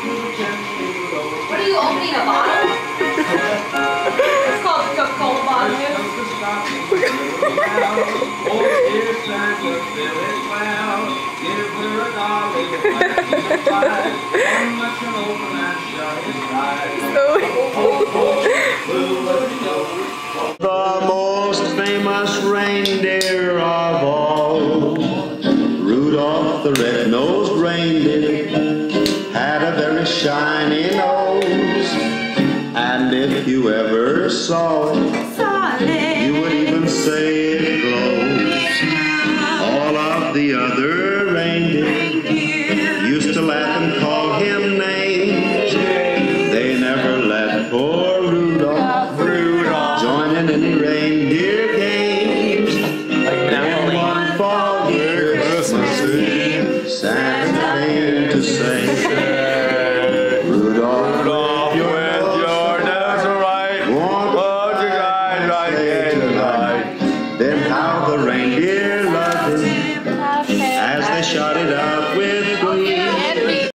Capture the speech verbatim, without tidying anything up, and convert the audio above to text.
What are you opening, a bottle? It's called the Coca-Cola bottle. The most famous reindeer of all, Rudolph the red-nosed reindeer, had a very shiny nose, and if you ever saw it, you would even say it glows. All of the other reindeer used to laugh and call him names. They never let poor Rudolph, Rudolph join in any reindeer games. And one foggy Christmas Eve, Santa came to say, Rudolph, Rudolph, with your nose right, won't you guys right here tonight? Then how the rain